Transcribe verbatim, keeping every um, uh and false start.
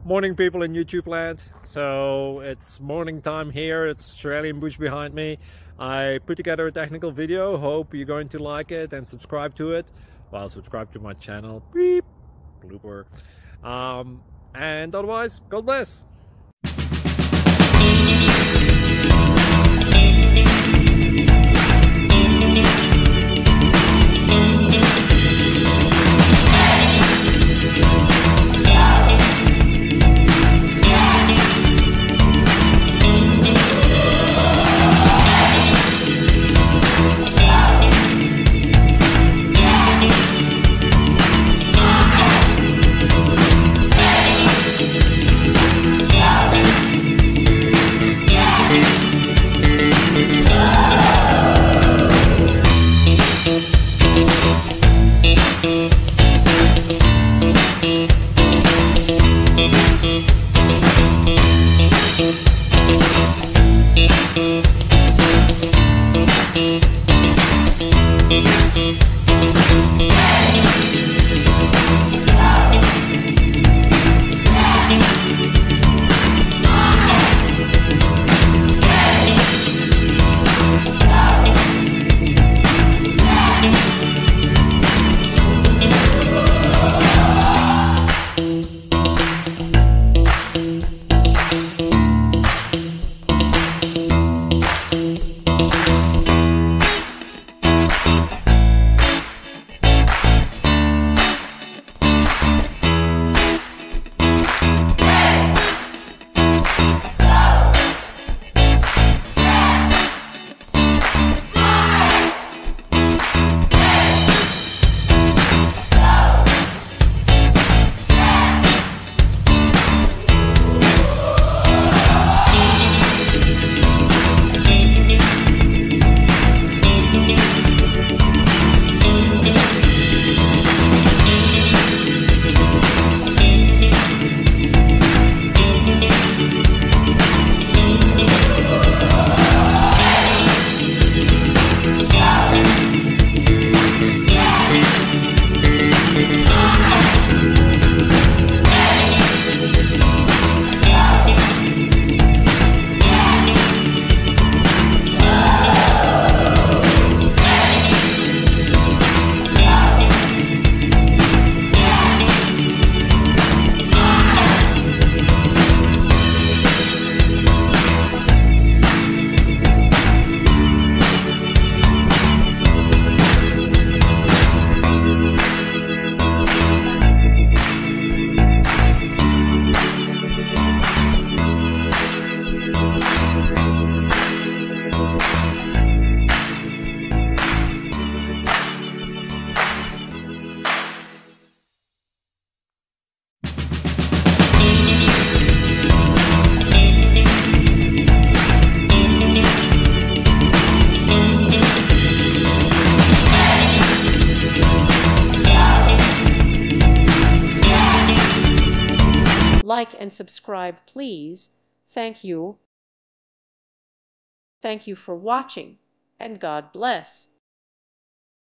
Morning, people in YouTube land. So it's morning time here. It's Australian bush behind me. I put together a technical video. Hope you're going to like it and subscribe to it. Well, subscribe to my channel. Beep. Blooper. Um, and otherwise, God bless. Like and subscribe, please. Thank you. Thank you for watching, and God bless.